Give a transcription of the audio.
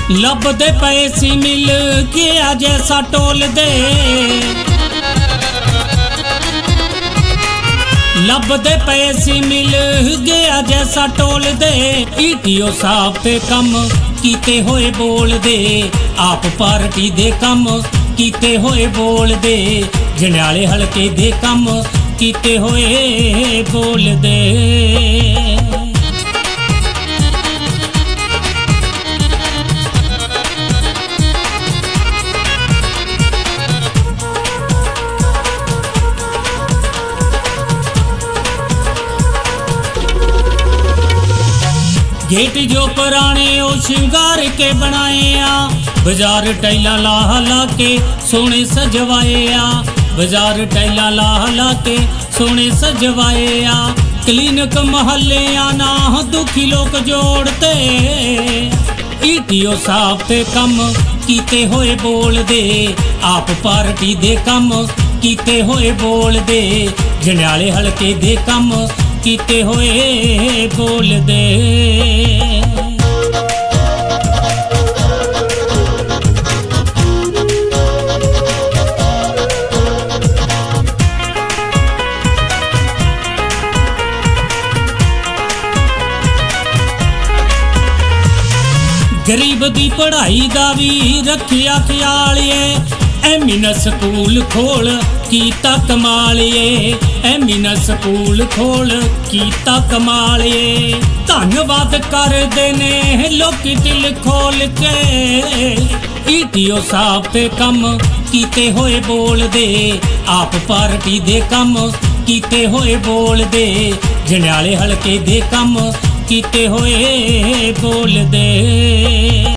लभदे पए सी मिल गया जैसा टोल दे, लभदे पए सी मिल गया जैसा टोल दे। ईटीओ साहब ते कम कीते होए बोल दे, आप पार्टी दे कम कीते होए बोल दे, जंडियाले हलके दे कम कीते होए बोल दे। गेट जो पुराने ओ श्रृंगार के बनाए आ, बाजार टाइला ला ला के सोने सजवाए आ, बाजार टाइला ला ला के सोने सजवाए आ। क्लीनिक महल्ले आना दुखी लोग जोड़ते, ईटीओ साहब ते कम कीते होए बोल दे, आप पार्टी दे कम कीते होए बोल दे, जंडियाले हलके दे कम कीते होए बोल दे। गरीब दी पढ़ाई दा भी रखिया ख्यालिए, एमिनस स्कूल खोल कीता कमालिए, एमिनस स्कूल खोल कीता कमालिए। धन्यवाद कर देने लोकी दिल खोल के, ईटीओ साहब ते कम कीते होए बोल दे, आप पार्टी दे कम कीते होए बोल दे, जंडियाले हलके दे कम कीते होए बोल दे।